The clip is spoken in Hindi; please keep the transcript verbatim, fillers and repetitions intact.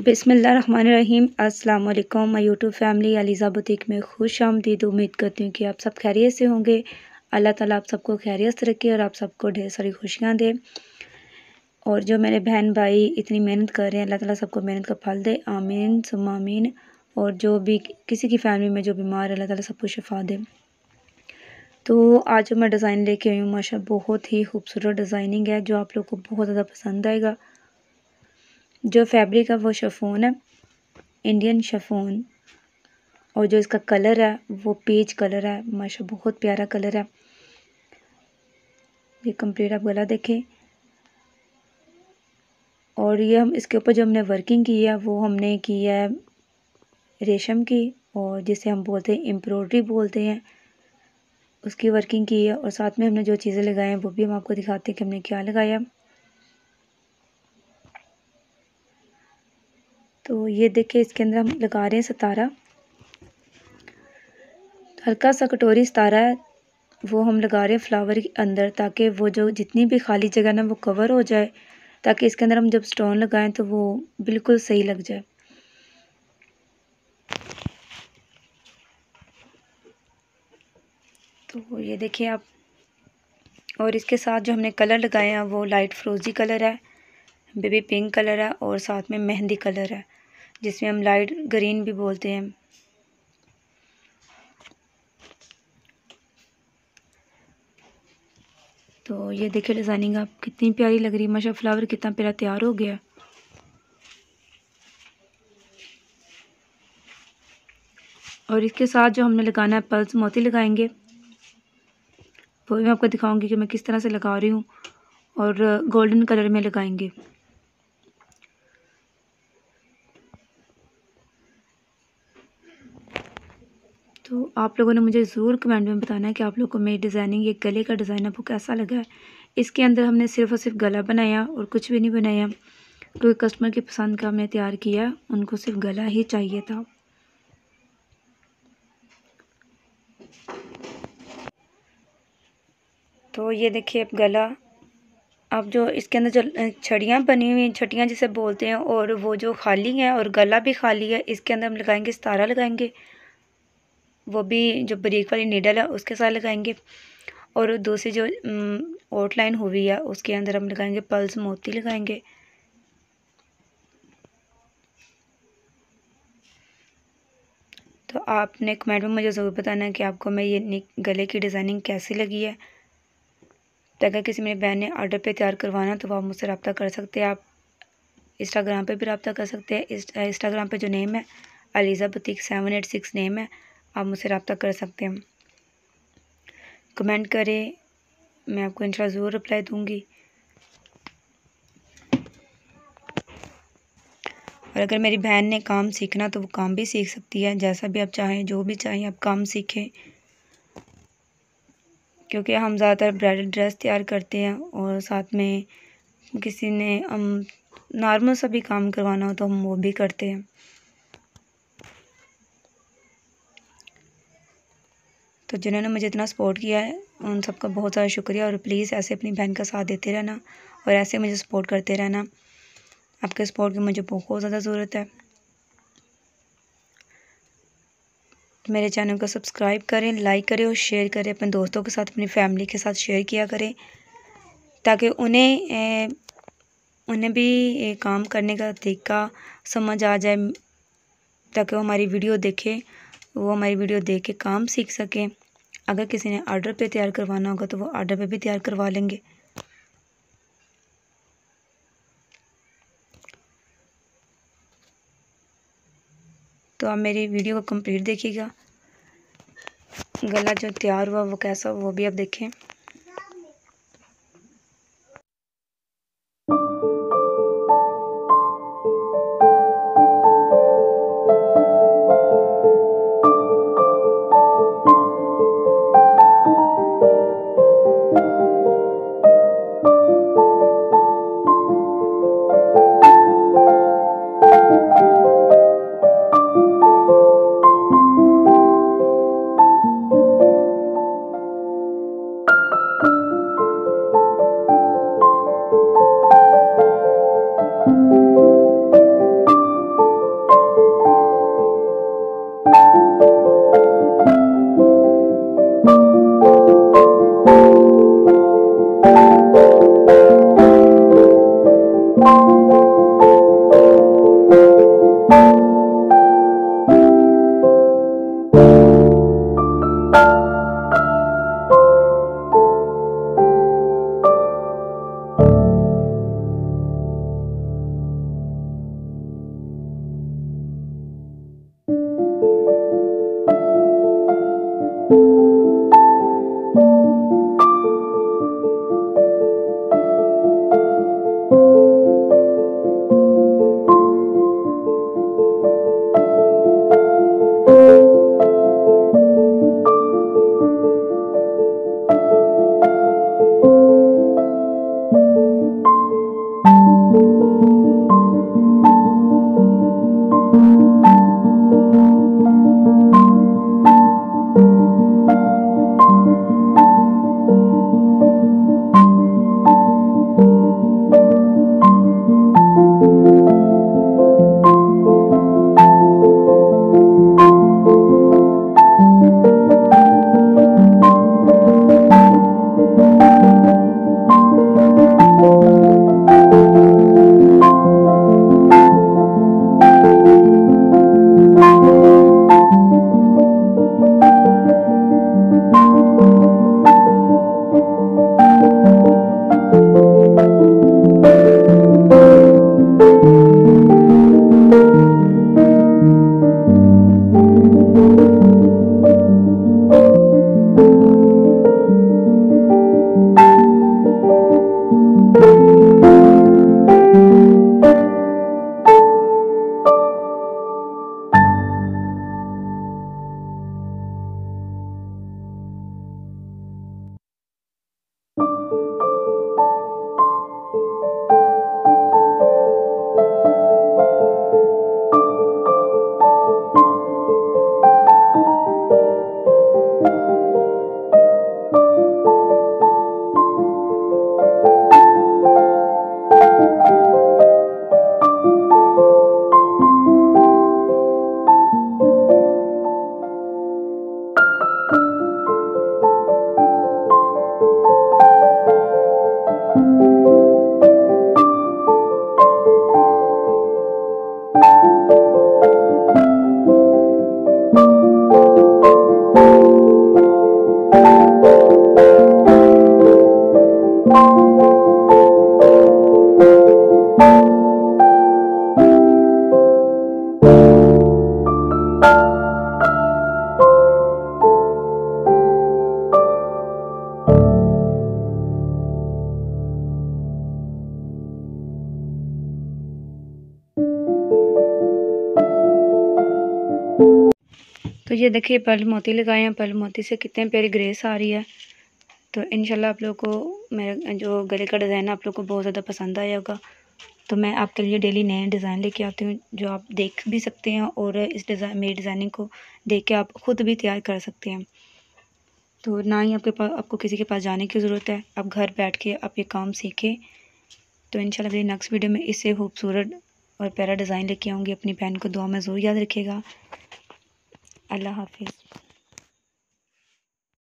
बिस्मिल्लाहिर्रहमानिर्रहीम। अस्सलाम वालेकुम my YouTube family Aliza boutique में खुश आमदीद। उम्मीद करती हूँ कि आप सब खैरियत से होंगे। अल्लाह ताला आप सबको खैरियत से रखे और आप सबको ढेर सारी खुशियाँ दे। और जो मेरे बहन भाई इतनी मेहनत कर रहे हैं, अल्लाह ताला सबको मेहनत का फल दे, आमीन सुम्मा आमीन। और जो भी किसी की फैमिली में जो बीमार है, अल्लाह ताला सबको शिफा दे। तो आज जो मैं डिज़ाइन लेके आई हूँ माशा बहुत ही खूबसूरत डिज़ाइनिंग है, जो आप लोग को बहुत ज़्यादा पसंद आएगा। जो फैब्रिक है वो शिफॉन है, इंडियन शिफॉन। और जो इसका कलर है वो पीच कलर है, माशा बहुत प्यारा कलर है। ये कंप्लीट आप गला देखें। और ये हम इसके ऊपर जो हमने वर्किंग की है वो हमने की है रेशम की, और जिसे हम बोलते हैं एम्ब्रॉयडरी बोलते हैं, उसकी वर्किंग की है। और साथ में हमने जो चीज़ें लगाए हैं वो भी हम आपको दिखाते हैं कि हमने क्या लगाया। तो ये देखिए, इसके अंदर हम लगा रहे हैं सितारा, हल्का सा कटोरी सितारा है वो हम लगा रहे हैं फ्लावर के अंदर, ताकि वो जो जितनी भी खाली जगह ना वो कवर हो जाए, ताकि इसके अंदर हम जब स्टोन लगाएं तो वो बिल्कुल सही लग जाए। तो ये देखिए आप। और इसके साथ जो हमने कलर लगाए हैं वो लाइट फ्रोजी कलर है, बेबी पिंक कलर है, और साथ में मेहंदी कलर है, जिसमें हम लाइट ग्रीन भी बोलते हैं। तो ये देखिए डिज़ाइनिंग आप कितनी प्यारी लग रही है, माशा फ्लावर कितना प्यारा तैयार हो गया। और इसके साथ जो हमने लगाना है पल्स मोती लगाएंगे, वो भी मैं आपको दिखाऊंगी कि मैं किस तरह से लगा रही हूँ। और गोल्डन कलर में लगाएंगे। तो आप लोगों ने मुझे ज़रूर कमेंट में बताना है कि आप लोगों को मेरी डिज़ाइनिंग, ये गले का डिज़ाइन आपको कैसा लगा है। इसके अंदर हमने सिर्फ और सिर्फ गला बनाया और कुछ भी नहीं बनाया, क्योंकि कस्टमर की पसंद का हमने तैयार किया, उनको सिर्फ गला ही चाहिए था। तो ये देखिए अब गला, अब जो इसके अंदर जो छड़ियाँ बनी हुई, छटियाँ जिसे बोलते हैं, और वो जो खाली है और गला भी खाली है, इसके अंदर हम लगाएंगे सितारा लगाएंगे, वो भी जो बारीक वाली नीडल है उसके साथ लगाएंगे। और दूसरी जो आउटलाइन हुई है उसके अंदर हम लगाएंगे पल्स मोती लगाएंगे। तो आपने कमेंट में मुझे ज़रूर बताना है कि आपको मैं ये गले की डिज़ाइनिंग कैसी लगी है। तो अगर किसी मेरी बहन ने ऑर्डर पे तैयार करवाना तो आप मुझसे रब्ता कर सकते हैं। आप इंस्टाग्राम पे भी रब्ता कर सकते हैं। इंस्टाग्राम पे जो नेम है Aliza boutique seven eight six name है, आप मुझसे रब्ता कर सकते हैं। कमेंट करें, मैं आपको इंशाल्लाह ज़रूर रिप्लाई दूँगी। और अगर मेरी बहन ने काम सीखना तो वो काम भी सीख सकती है, जैसा भी आप चाहें, जो भी चाहें आप काम सीखें। क्योंकि हम ज़्यादातर ब्राइडल ड्रेस तैयार करते हैं, और साथ में किसी ने हम नॉर्मल सा भी काम करवाना हो तो हम वो भी करते हैं। तो जिन्होंने मुझे इतना सपोर्ट किया है उन सबका बहुत ज़्यादा शुक्रिया। और प्लीज़ ऐसे अपनी बहन का साथ देते रहना और ऐसे मुझे सपोर्ट करते रहना। आपके सपोर्ट की मुझे बहुत ज़्यादा ज़रूरत है। मेरे चैनल को सब्सक्राइब करें, लाइक करें और शेयर करें अपने दोस्तों के साथ, अपनी फैमिली के साथ शेयर किया करें, ताकि उन्हें ए, उन्हें भी ए, काम करने का तरीका समझ आ जाए, ताकि वो हमारी वीडियो देखें, वो हमारी वीडियो देख के काम सीख सकें। अगर किसी ने ऑर्डर पे तैयार करवाना होगा तो वो ऑर्डर पे भी तैयार करवा लेंगे। तो आप मेरी वीडियो को कंप्लीट देखिएगा। गला जो तैयार हुआ वो कैसा वो भी आप देखें। तो ये देखिए पर्ल मोती लगाए हैं, पर्ल मोती से कितने प्यारी ग्रेस आ रही है। तो इंशाल्लाह आप लोगों को मेरा जो गले का डिज़ाइन आप लोगों को बहुत ज़्यादा पसंद आया होगा। तो मैं आपके लिए डेली नए डिज़ाइन लेके आती हूँ जो आप देख भी सकते हैं और इस डिज़ाइन मेरी डिज़ाइनिंग को देख के आप ख़ुद भी तैयार कर सकते हैं। तो ना ही आपके पास आपको किसी के पास जाने की ज़रूरत है, आप घर बैठ के आप ये काम सीखें। तो इंशाल्लाह मेरी नेक्स्ट वीडियो में इससे खूबसूरत और प्यारा डिज़ाइन लेके आऊँगी। अपनी बहन को दुआ में ज़रूर याद रखिएगा। अल्लाह हाफिज़।